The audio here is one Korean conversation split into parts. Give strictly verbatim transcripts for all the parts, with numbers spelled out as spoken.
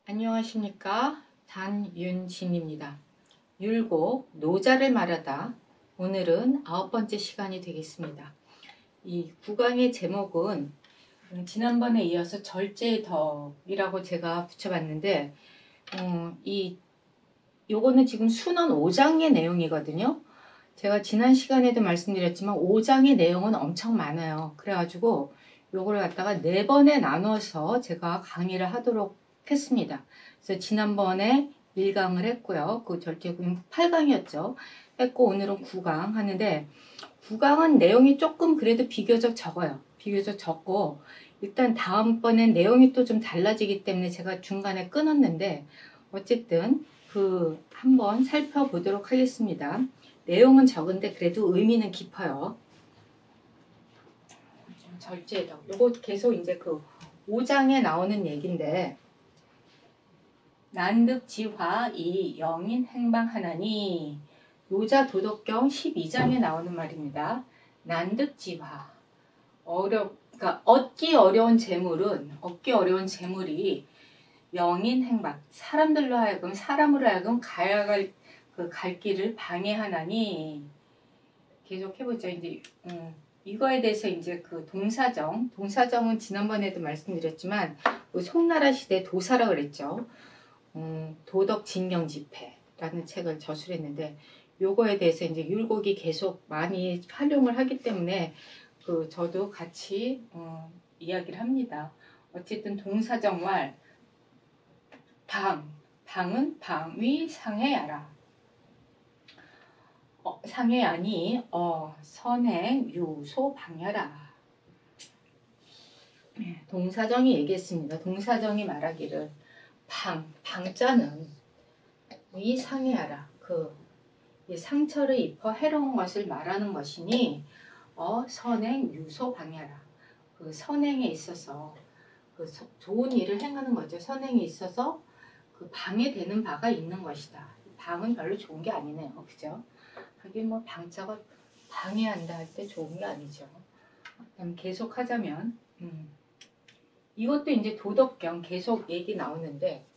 안녕하십니까, 단윤진입니다. 율곡 노자를 말하다. 오늘은 아홉 번째 시간이 되겠습니다. 이 구강의 제목은 지난번에 이어서 절제의 덕이라고 제가 붙여봤는데 음, 이 요거는 지금 순원 오 장의 내용이거든요. 제가 지난 시간에도 말씀드렸지만 오 장의 내용은 엄청 많아요. 그래가지고 요거를 갖다가 네 번에 나눠서 제가 강의를 하도록 했습니다. 그래서 지난번에 일 강을 했고요. 그 절제구임 팔 강이었죠. 했고 오늘은 구 강 하는데 구 강은 내용이 조금 그래도 비교적 적어요. 비교적 적고 일단 다음번엔 내용이 또 좀 달라지기 때문에 제가 중간에 끊었는데 어쨌든 그 한번 살펴보도록 하겠습니다. 내용은 적은데 그래도 의미는 깊어요. 절제덕. 요거 계속 이제 그 오 장에 나오는 얘기인데 난득지화 이 영인 행방하나니 노자 도덕경 십이 장에 나오는 말입니다. 난득지화. 어려, 그러니까 얻기 어려운 재물은 얻기 어려운 재물이 영인 행방, 사람들로 하여금 사람으로 하여금 가야 갈 그 갈 길을 방해하나니 계속 해보죠. 이제 음, 이거에 대해서 이제 그 동사정, 동사정은 지난번에도 말씀드렸지만 그 송나라 시대 도사라 그랬죠. 음, 도덕진경집회라는 책을 저술했는데 요거에 대해서 이제 율곡이 계속 많이 활용을 하기 때문에 그 저도 같이 어, 이야기를 합니다. 어쨌든 동사정말 방, 방은 방위 상해야라. 어, 상해야니 어, 선행 유소 방여라. 네, 동사정이 얘기했습니다. 동사정이 말하기를 방, 방자는 위 상해하라. 그 상처를 입어 해로운 것을 말하는 것이니 어, 선행 유소 방여라. 그 선행에 있어서 그 서, 좋은 일을 행하는 거죠. 선행에 있어서 그 방해되는 바가 있는 것이다. 방은 별로 좋은 게 아니네요. 그죠? 하긴 뭐 방자가 방해한다 할 때 좋은 게 아니죠. 그럼 계속 하자면 음, 이것도 이제 도덕경 계속 얘기 나오는데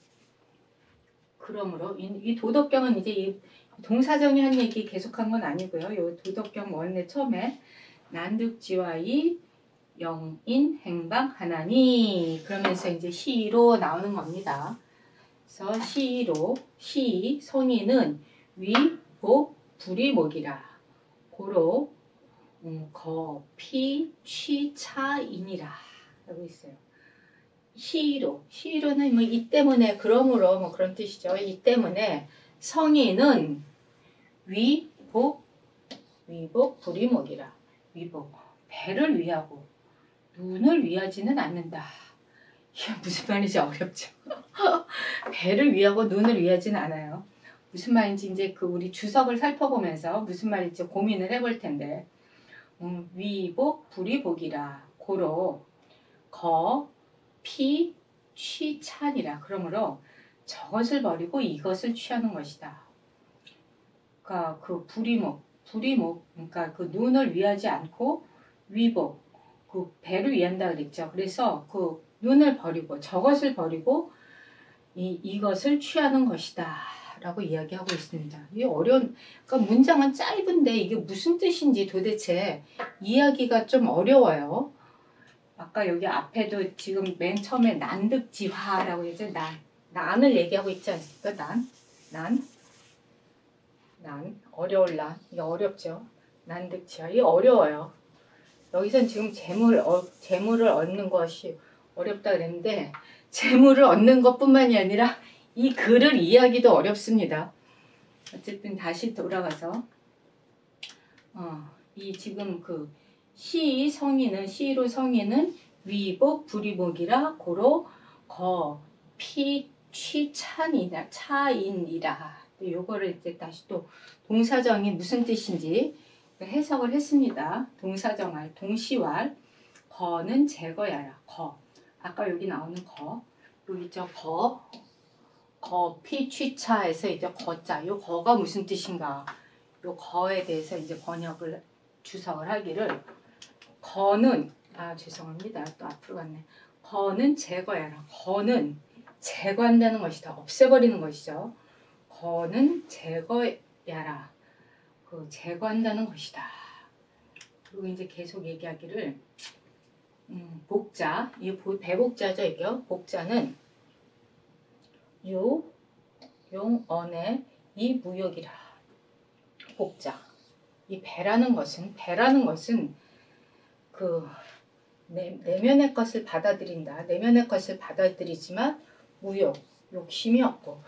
그러므로 이, 이 도덕경은 이제 이 동사정이 한 얘기 계속한 건 아니고요. 이 도덕경 원래 처음에 난득지와이 영인 행방 하나니 그러면서 이제 시로 나오는 겁니다. 그래서 시로 시 성인은 위, 복, 불이목이라 고로 음, 거, 피, 취, 차, 인이라 라고 있어요. 시로 시로는 뭐 이 때문에 그러므로 뭐 그런 뜻이죠. 이 때문에 성인은 위, 복, 위복, 불이목이라 위복 배를 위하고 눈을 위하지는 않는다. 이게 무슨 말인지 어렵죠. 배를 위하고 눈을 위하지는 않아요. 무슨 말인지 이제 그 우리 주석을 살펴보면서 무슨 말인지 고민을 해볼 텐데 음, 위복, 불이복이라 고로 거, 피, 취, 찬이라 그러므로 저것을 버리고 이것을 취하는 것이다. 그러니까 그 불이목, 불이목 그러니까 그 눈을 위하지 않고 위복, 그 배를 위한다 그랬죠. 그래서 그 눈을 버리고 저것을 버리고 이, 이것을 취하는 것이다 라고 이야기하고 있습니다. 이게 어려운, 그러니까 문장은 짧은데 이게 무슨 뜻인지 도대체 이야기가 좀 어려워요. 아까 여기 앞에도 지금 맨 처음에 난득지화라고 했죠. 난, 난을 얘기하고 있지 않습니까? 난, 난, 난, 어려울 난, 이게 어렵죠. 난득지화, 이게 어려워요. 여기선 지금 재물, 어, 재물을 얻는 것이 어렵다 그랬는데 재물을 얻는 것뿐만이 아니라 이 글을 이해하기도 어렵습니다. 어쨌든 다시 돌아가서 어, 이 지금 그 시 성인은 시로 성인은 위복 불이복이라 고로 거 피 취 찬이라 차인이라 요거를 이제 다시 또 동사정이 무슨 뜻인지 해석을 했습니다. 동사정할 동시왈 거는 제거야라. 거 아까 여기 나오는 거 여기 있죠. 거 거, 피, 취, 차에서 이제 거자 요 거가 무슨 뜻인가 요 거에 대해서 이제 번역을 주석을 하기를 거는 아 죄송합니다. 또 앞으로 갔네. 거는 제거야라. 거는 제거한다는 것이다. 없애버리는 것이죠. 거는 제거야라. 그 제거한다는 것이다. 그리고 이제 계속 얘기하기를 음, 복자, 이 배복자죠. 이게 복자는 유, 용, 언의 이 무역이라. 복자. 이 배라는 것은 배라는 것은 그 내, 내면의 것을 받아들인다. 내면의 것을 받아들이지만 무욕, 욕심이 없고.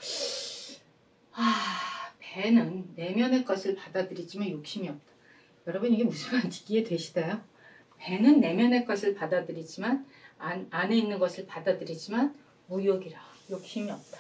아, 배는 내면의 것을 받아들이지만 욕심이 없다. 여러분 이게 무슨 말인지 이해되시나요? 배는 내면의 것을 받아들이지만 안, 안에 있는 것을 받아들이지만 무욕이라. 욕심이 없다.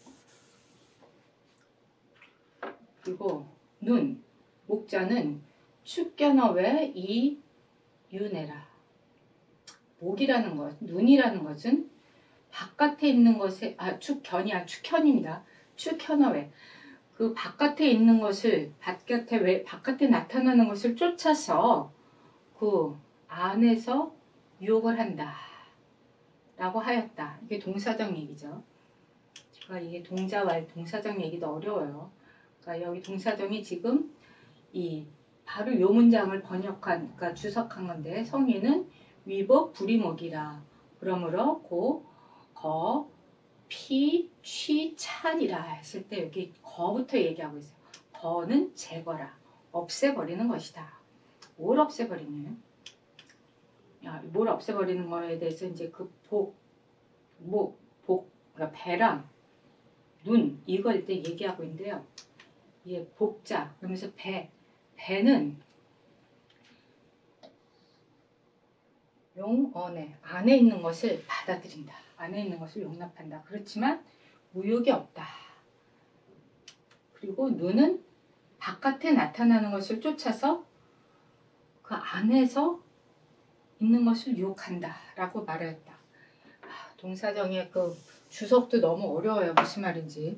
그리고 눈, 목자는 축견어외 이 윤해라. 목이라는 것, 눈이라는 것은 바깥에 있는 것에, 아, 축견이야, 축현입니다. 축현어외. 그 바깥에 있는 것을, 바깥에, 왜, 바깥에 나타나는 것을 쫓아서 그 안에서 유혹을 한다. 라고 하였다. 이게 동사적 얘기죠. 그러니까 이게 동자와 동사적 얘기도 어려워요. 그러니까 여기 동사정이 지금 이 바로 요 문장을 번역한, 그러니까 주석한 건데 성의는 위복 불이목이라. 그러므로 고, 거, 피, 취, 찬이라 했을 때 여기 거부터 얘기하고 있어요. 거는 제거라. 없애버리는 것이다. 뭘 없애버리냐? 야, 뭘 없애버리는 거에 대해서 이제 그 복, 목, 복, 그러니까 배랑 눈 이걸 때 얘기하고 있는데요. 이게 복자 그러면서 배, 배는 용언에 안에 있는 것을 받아들인다. 안에 있는 것을 용납한다. 그렇지만 무욕이 없다. 그리고 눈은 바깥에 나타나는 것을 쫓아서 그 안에서 있는 것을 유혹한다 라고 말했다. 아, 동사정의 그 주석도 너무 어려워요. 무슨 말인지.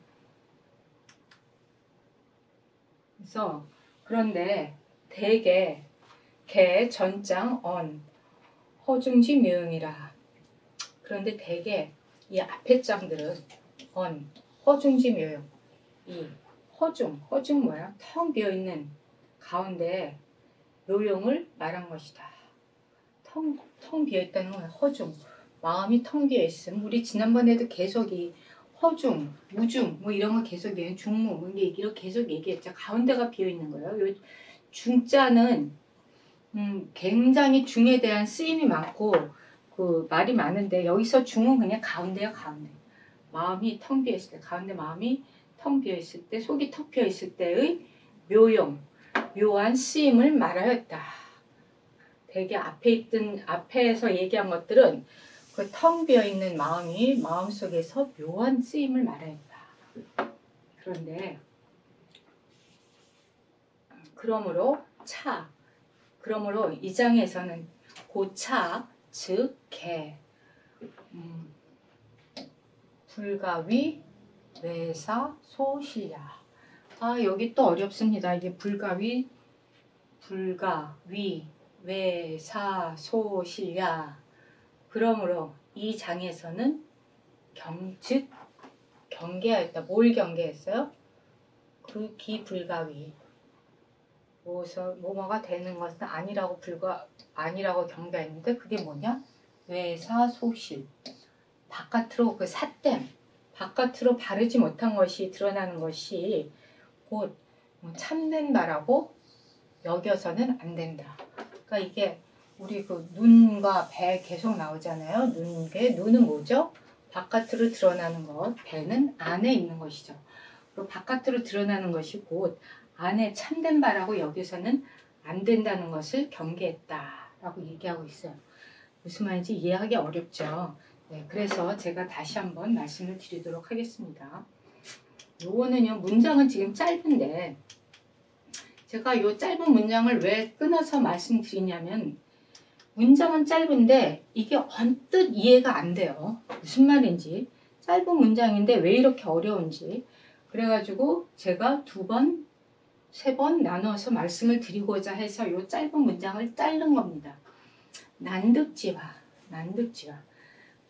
그래서 그런데 대개 개, 전장, 언, 허중지 묘용이라. 그런데 대개 이 앞에 장들은 언, 허중지 묘용. 이 허중, 허중 뭐야? 텅 비어있는 가운데 묘용을 말한 것이다. 텅, 텅 비어있다는 건 허중. 마음이 텅 비어있음. 우리 지난번에도 계속 이 허중, 무중 뭐 이런 거 계속 얘기해. 중무 뭐 이렇게 계속 얘기했죠. 가운데가 비어있는 거예요. 요 중자는 음, 굉장히 중에 대한 쓰임이 많고 그 말이 많은데 여기서 중은 그냥 가운데야 가운데. 마음이 텅 비어있을 때 가운데 마음이 텅 비어있을 때 속이 턱 비어있을 때의 묘용, 묘한 쓰임을 말하였다. 되게 앞에 있던 앞에서 얘기한 것들은 그 텅 비어있는 마음이 마음속에서 묘한 쓰임을 말하였다. 그런데 그러므로 차 그러므로 이 장에서는 고차, 즉, 개, 음, 불가위, 외사, 소실야. 아, 여기 또 어렵습니다. 이게 불가위, 불가위, 외사, 소실야. 그러므로 이 장에서는 경, 즉, 경계하였다. 뭘 경계했어요? 그 기불가위. 뭐뭐가 되는 것은 아니라고 불과 아니라고 경계했는데 그게 뭐냐? 외사소실. 바깥으로 그 삿됨, 바깥으로 바르지 못한 것이 드러나는 것이 곧 참된 바라고 여겨서는 안 된다. 그러니까 이게 우리 그 눈과 배 계속 나오잖아요. 눈게 눈은 뭐죠? 바깥으로 드러나는 것, 배는 안에 있는 것이죠. 그리고 바깥으로 드러나는 것이 곧 안에 참된 바라고 여기서는 안 된다는 것을 경계했다라고 얘기하고 있어요. 무슨 말인지 이해하기 어렵죠. 네, 그래서 제가 다시 한번 말씀을 드리도록 하겠습니다. 요거는요, 문장은 지금 짧은데 제가 요 짧은 문장을 왜 끊어서 말씀드리냐면 문장은 짧은데 이게 언뜻 이해가 안 돼요. 무슨 말인지. 짧은 문장인데 왜 이렇게 어려운지. 그래가지고 제가 두 번, 세 번 나눠서 말씀을 드리고자 해서 요 짧은 문장을 자른 겁니다. 난득지화, 난득지화.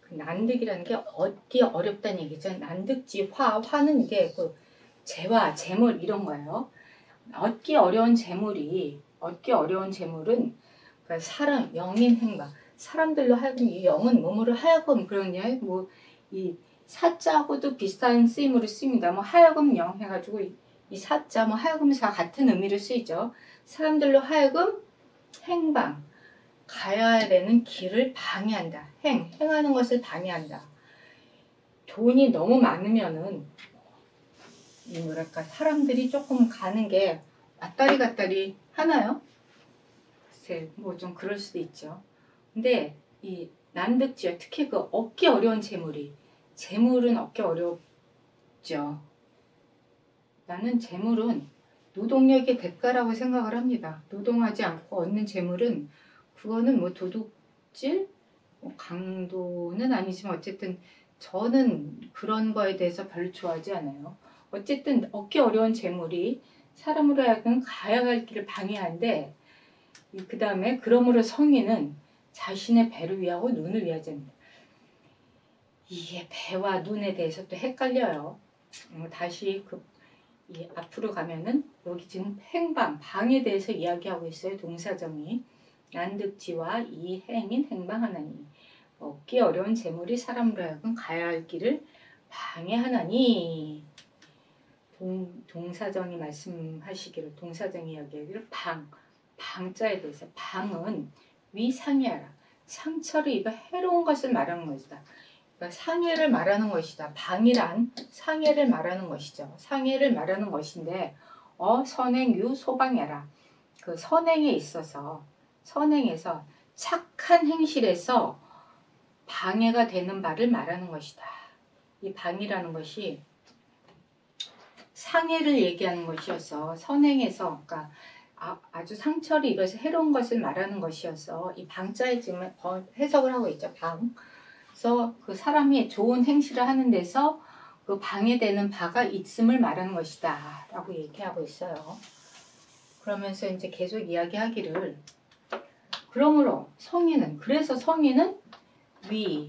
그 난득이라는 게 얻기 어렵다는 얘기죠. 난득지 화, 화는 이게 그 재화, 재물 이런 거예요. 얻기 어려운 재물이 얻기 어려운 재물은 그러니까 사람, 영인 행방, 사람들로 하여금 이 영은 몸으로 하여금 그러냐 뭐이 사자하고도 비슷한 쓰임으로 쓰입니다. 뭐 하여금 영 해가지고 이, 이 사자 뭐 하여금 사 같은 의미로 쓰이죠. 사람들로 하여금 행방, 가야 되는 길을 방해한다. 행, 행하는 것을 방해한다. 돈이 너무 많으면은 이 뭐랄까 사람들이 조금 가는 게 왔다리 갔다리 하나요? 글쎄 뭐 좀 그럴 수도 있죠. 근데 이 난득지역 특히 그 얻기 어려운 재물이 재물은 얻기 어렵죠. 나는 재물은 노동력의 대가라고 생각을 합니다. 노동하지 않고 얻는 재물은 그거는 뭐 도둑질, 뭐 강도는 아니지만 어쨌든 저는 그런 거에 대해서 별로 좋아하지 않아요. 어쨌든 얻기 어려운 재물이 사람으로 하여금 가야 할 길을 방해하는데 그 다음에 그러므로 성인은 자신의 배를 위하고 눈을 위하지 않는다. 이게 배와 눈에 대해서 또 헷갈려요. 음, 다시 그 이 앞으로 가면은 여기 지금 행방, 방에 대해서 이야기하고 있어요. 동사정이. 난득지와 이 행인 행방하나니 얻기 어려운 재물이 사람으로 하여금 가야 할 길을 방해하나니 동, 동사정이 말씀하시기를 동사정이 이야기하기를 방, 방자에 대해서 방은 위상해하라. 상처를 입어 해로운 것을 말하는 것이다. 그러니까 상해를 말하는 것이다. 방이란 상해를 말하는 것이죠. 상해를 말하는 것인데 어 선행유 소방해라. 그 선행에 있어서 선행에서 착한 행실에서 방해가 되는 바를 말하는 것이다. 이 방이라는 것이 상해를 얘기하는 것이어서 선행에서 그러니까 아, 아주 상처를 입어서 해로운 것을 말하는 것이어서 이 방자에 지금 해석을 하고 있죠. 방. 그래서 그 사람이 좋은 행실을 하는 데서 그 방해되는 바가 있음을 말하는 것이다 라고 얘기하고 있어요. 그러면서 이제 계속 이야기하기를 그러므로 성인은 그래서 성인은 위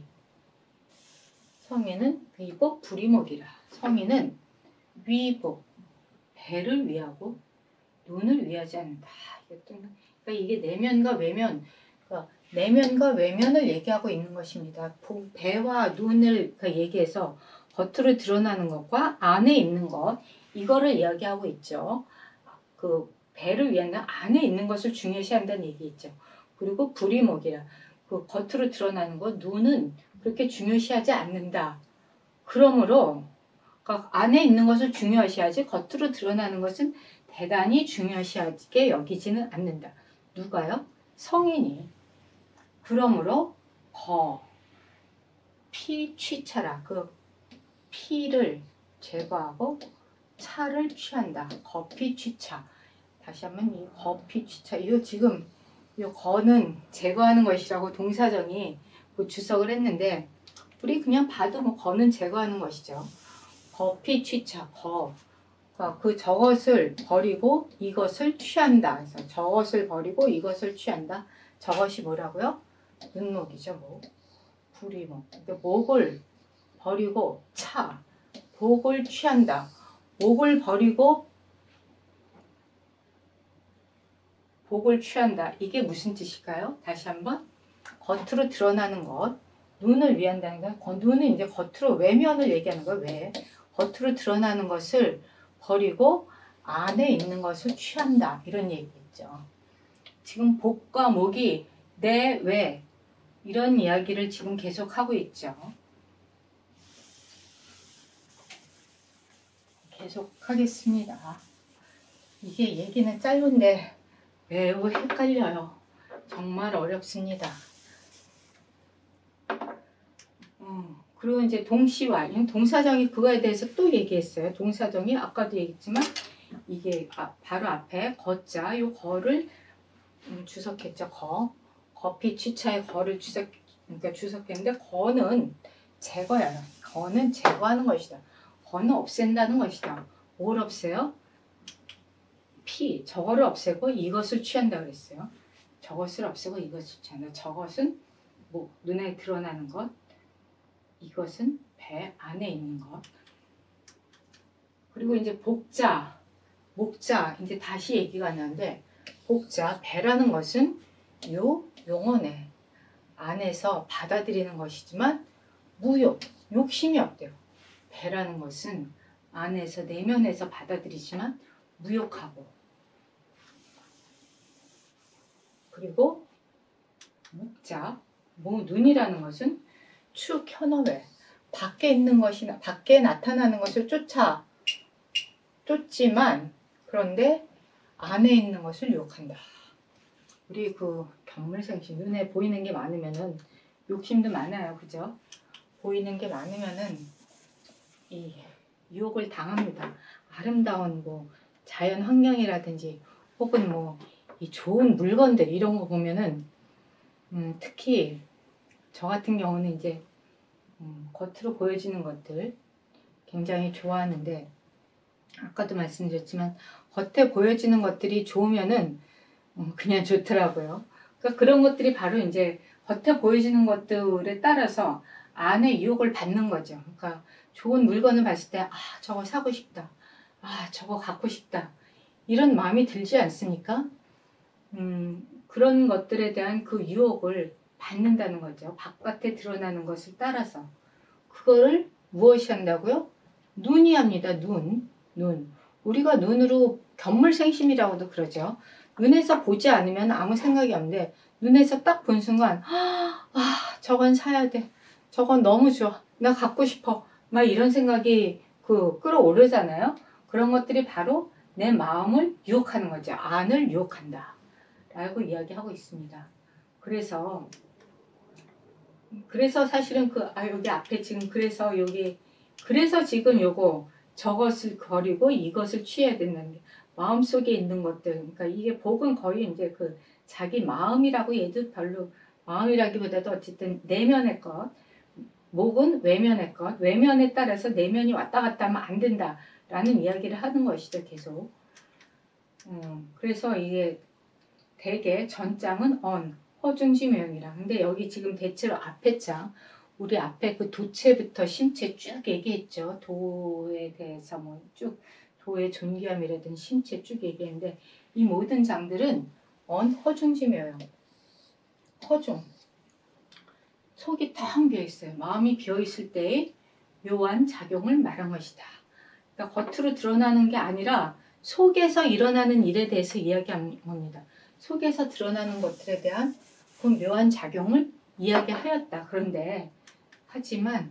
성인은 위복 불이목이라. 성인은 위복 배를 위하고 눈을 위하지 않는다. 그러니까 이게 내면과 외면 그러니까 내면과 외면을 얘기하고 있는 것입니다. 배와 눈을 얘기해서 겉으로 드러나는 것과 안에 있는 것 이거를 이야기하고 있죠. 그 배를 위한 안에 있는 것을 중요시한다는 얘기 있죠. 그리고 불이목이라 그 겉으로 드러나는 것 눈은 그렇게 중요시하지 않는다. 그러므로 그러니까 안에 있는 것을 중요시하지 겉으로 드러나는 것은 대단히 중요시하게 여기지는 않는다. 누가요? 성인이. 그러므로 거, 피 취차라. 그 피를 제거하고 차를 취한다. 거피 취차. 다시 한번 이 거피 취차. 이거 지금 이 거는 제거하는 것이라고 동사정이 뭐 주석을 했는데 우리 그냥 봐도 뭐 거는 제거하는 것이죠. 거피 취차. 거. 그 저것을 버리고 이것을 취한다. 그래서 저것을 버리고 이것을 취한다. 저것이 뭐라고요? 눈목이죠. 목. 불이목. 목을 버리고 차. 복을 취한다. 목을 버리고 복을 취한다. 이게 무슨 뜻일까요? 다시 한번. 겉으로 드러나는 것. 눈을 위한다는 거. 눈은 이제 겉으로 외면을 얘기하는 거예요. 왜? 겉으로 드러나는 것을 버리고 안에 있는 것을 취한다. 이런 얘기겠죠. 지금 복과 목이 내, 왜 이런 이야기를 지금 계속하고 있죠. 계속하겠습니다. 이게 얘기는 짧은데 매우 헷갈려요. 정말 어렵습니다. 음, 그리고 이제 동시와 동사정이 그거에 대해서 또 얘기했어요. 동사정이 아까도 얘기했지만 이게 아, 바로 앞에 거자 요 거를 음, 주석했죠. 거 거피 취차의 거를 주석 그러니까 주석했는데 거는 제거야. 거는 제거하는 것이다. 거는 없앤다는 것이다. 뭘 없애요? 피 저거를 없애고 이것을 취한다 그랬어요. 저것을 없애고 이것을 취한다. 저것은 뭐 눈에 드러나는 것 이것은 배 안에 있는 것. 그리고 이제 복자, 목자, 이제 다시 얘기가 나는데, 복자, 배라는 것은 요 용언에 안에서 받아들이는 것이지만 무욕, 욕심이 없대요. 배라는 것은 안에서 내면에서 받아들이지만 무욕하고, 그리고 목자, 뭐 눈이라는 것은 축 현어회, 밖에 있는 것이나 밖에 나타나는 것을 쫓아 쫓지만 그런데 안에 있는 것을 유혹한다. 우리 그 견물생심, 눈에 보이는 게 많으면은 욕심도 많아요, 그죠? 보이는 게 많으면은 이 유혹을 당합니다. 아름다운 뭐 자연 환경이라든지 혹은 뭐 이 좋은 물건들 이런 거 보면은 음, 특히 저 같은 경우는 이제 음, 겉으로 보여지는 것들 굉장히 좋아하는데, 아까도 말씀드렸지만 겉에 보여지는 것들이 좋으면은 음, 그냥 좋더라고요. 그러니까 그런 것들이 바로 이제 겉에 보여지는 것들에 따라서 안에 유혹을 받는 거죠. 그러니까 좋은 물건을 봤을 때, 아, 저거 사고 싶다. 아, 저거 갖고 싶다. 이런 마음이 들지 않습니까? 음, 그런 것들에 대한 그 유혹을 받는다는 거죠. 바깥에 드러나는 것을 따라서. 그거를 무엇이 한다고요? 눈이 합니다. 눈. 눈. 우리가 눈으로 견물생심이라고도 그러죠. 눈에서 보지 않으면 아무 생각이 없는데 눈에서 딱 본 순간, 아, 저건 사야 돼. 저건 너무 좋아. 나 갖고 싶어. 막 이런 생각이 그 끌어오르잖아요. 그런 것들이 바로 내 마음을 유혹하는 거죠. 안을 유혹한다. 라고 이야기하고 있습니다. 그래서 그래서 사실은 그, 아, 여기 앞에 지금 그래서 여기, 그래서 지금 요거 저것을 버리고 이것을 취해야 된다는 게 마음속에 있는 것들. 그러니까 이게 복은 거의 이제 그 자기 마음이라고 얘도 별로 마음이라기보다도 어쨌든 내면의 것, 목은 외면의 것, 외면에 따라서 내면이 왔다 갔다 하면 안 된다라는 이야기를 하는 것이죠, 계속. 음, 그래서 이게 대개 전장은 언, 허중지 모형이라. 근데 여기 지금 대체로 앞에 장, 우리 앞에 그 도체부터 심체 쭉 얘기했죠. 도에 대해서 뭐 쭉 도의 존귀함이라든 심체 쭉 얘기했는데 이 모든 장들은 언, 허중지 모형. 허중. 속이 텅 비어 있어요. 마음이 비어 있을 때의 묘한 작용을 말한 것이다. 그러니까 겉으로 드러나는 게 아니라 속에서 일어나는 일에 대해서 이야기한 겁니다. 속에서 드러나는 것들에 대한 그 묘한 작용을 이야기하였다. 그런데 하지만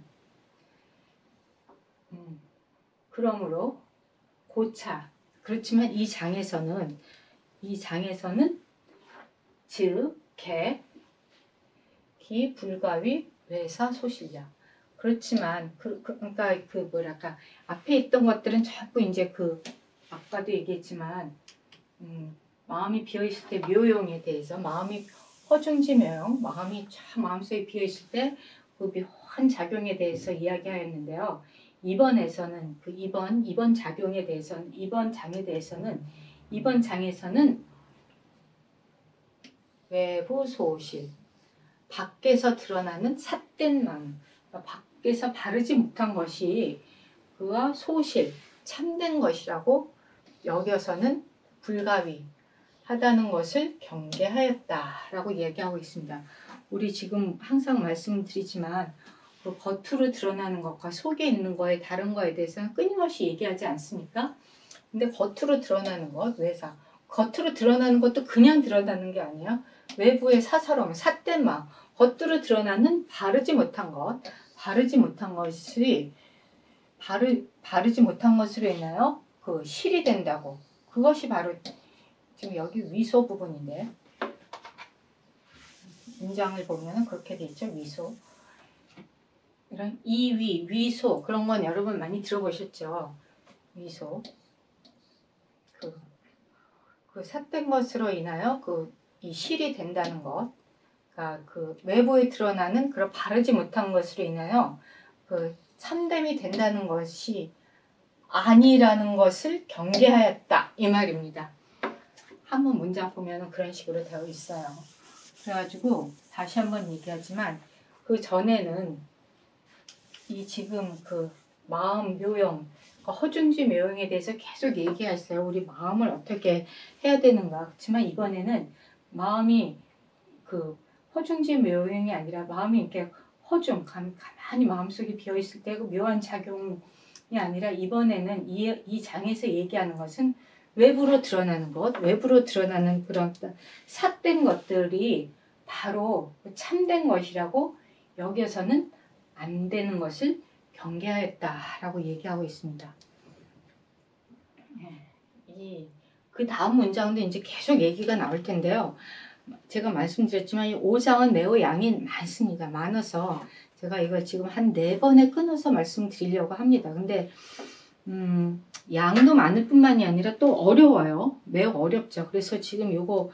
음, 그러므로 고차, 그렇지만 이 장에서는 이 장에서는 즉, 개, 기, 불가위, 외사, 소실력. 그렇지만 그, 그, 그러니까 그 뭐랄까 앞에 있던 것들은 전부 이제 그 아까도 얘기했지만 음, 마음이 비어있을 때 묘용에 대해서, 마음이 허중지 묘용, 마음이 참 마음속에 비어있을 때 그 묘한 작용에 대해서 이야기하였는데요. 이번에서는 그 이번 이번 작용에 대해서는 이번 장에 대해서는 이번 장에서는 외부 소실, 밖에서 드러나는 삿된 마음, 그러니까 밖에서 바르지 못한 것이 그와 소실, 참된 것이라고 여겨서는 불가위 하다는 것을 경계하였다라고 얘기하고 있습니다. 우리 지금 항상 말씀드리지만 그 겉으로 드러나는 것과 속에 있는 거에 다른 거에 대해서는 끊임없이 얘기하지 않습니까? 근데 겉으로 드러나는 것, 외사. 겉으로 드러나는 것도 그냥 드러나는 게 아니에요. 외부의 사사로움, 삿된 마음, 겉으로 드러나는 바르지 못한 것, 바르지 못한 것이 바르, 바르지 못한 것으로 인하여 그 실이 된다고. 그것이 바로 지금 여기 위소 부분인데 문장을 보면 그렇게 돼 있죠. 위소. 이런 이위, 위소 그런 건 여러분 많이 들어보셨죠. 위소. 그, 그 삿된 것으로 인하여 그 이 실이 된다는 것. 그러니까 그 외부에 드러나는 그런 바르지 못한 것으로 인하여 그 참됨이 된다는 것이 아니라는 것을 경계하였다. 이 말입니다. 한번 문장 보면 그런 식으로 되어 있어요. 그래가지고 다시 한번 얘기하지만 그 전에는 이 지금 그 마음 묘용, 그 허중지 묘용에 대해서 계속 얘기했어요. 우리 마음을 어떻게 해야 되는가. 그렇지만 이번에는 마음이 그 허중지 묘용이 아니라 마음이 이렇게 허중, 감, 가만히 마음속에 비어있을 때 그 묘한 작용이 아니라 이번에는 이, 이 장에서 얘기하는 것은 외부로 드러나는 것, 외부로 드러나는 그런 삿된 것들이 바로 참된 것이라고 여기서는 안 되는 것을 경계하였다라고 얘기하고 있습니다. 이, 그 다음 문장도 이제 계속 얘기가 나올 텐데요. 제가 말씀드렸지만 이 오 장은 매우 양이 많습니다. 많아서 제가 이걸 지금 한 네 번에 끊어서 말씀드리려고 합니다. 근데 음, 양도 많을 뿐만이 아니라 또 어려워요. 매우 어렵죠. 그래서 지금 요거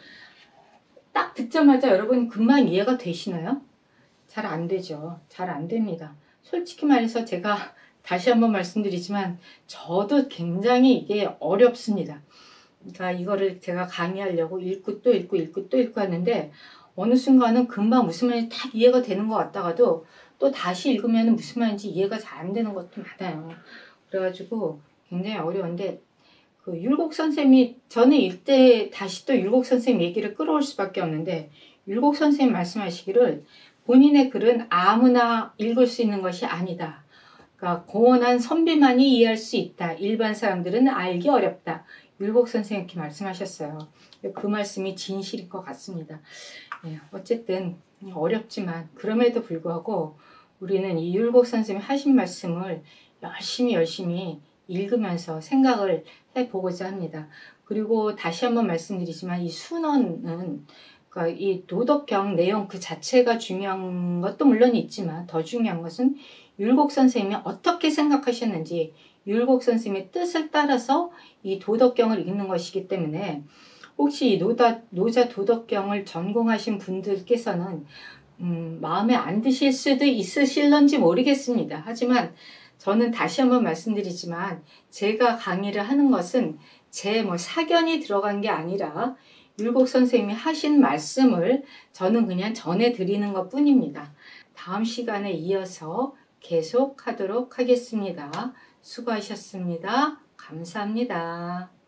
딱 듣자마자 여러분 금방 이해가 되시나요? 잘 안 되죠. 잘 안 됩니다. 솔직히 말해서 제가 다시 한번 말씀드리지만 저도 굉장히 이게 어렵습니다. 그러니까 이거를 제가 강의하려고 읽고 또 읽고 읽고 또 읽고 하는데 어느 순간은 금방 무슨 말인지 딱 이해가 되는 것 같다가도 또 다시 읽으면 무슨 말인지 이해가 잘 안 되는 것도 많아요. 그래가지고 굉장히 어려운데 그 율곡 선생님이 저는 이때 다시 또 율곡 선생님 얘기를 끌어올 수밖에 없는데 율곡 선생님 말씀하시기를 본인의 글은 아무나 읽을 수 있는 것이 아니다. 그러니까 고원한 선비만이 이해할 수 있다. 일반 사람들은 알기 어렵다. 율곡 선생님 이렇게 말씀하셨어요. 그 말씀이 진실일 것 같습니다. 네, 어쨌든 어렵지만 그럼에도 불구하고 우리는 이 율곡 선생님이 하신 말씀을 열심히 열심히 읽으면서 생각을 해보고자 합니다. 그리고 다시 한번 말씀드리지만 이 순원은 그러니까 이 도덕경 내용 그 자체가 중요한 것도 물론 있지만 더 중요한 것은 율곡 선생님이 어떻게 생각하셨는지 율곡 선생님의 뜻을 따라서 이 도덕경을 읽는 것이기 때문에 혹시 이 노다, 노자 도덕경을 전공하신 분들께서는 음, 마음에 안 드실 수도 있으실런지 모르겠습니다. 하지만 저는 다시 한번 말씀드리지만 제가 강의를 하는 것은 제 뭐 사견이 들어간 게 아니라 율곡 선생님이 하신 말씀을 저는 그냥 전해드리는 것 뿐입니다. 다음 시간에 이어서 계속 하도록 하겠습니다. 수고하셨습니다. 감사합니다.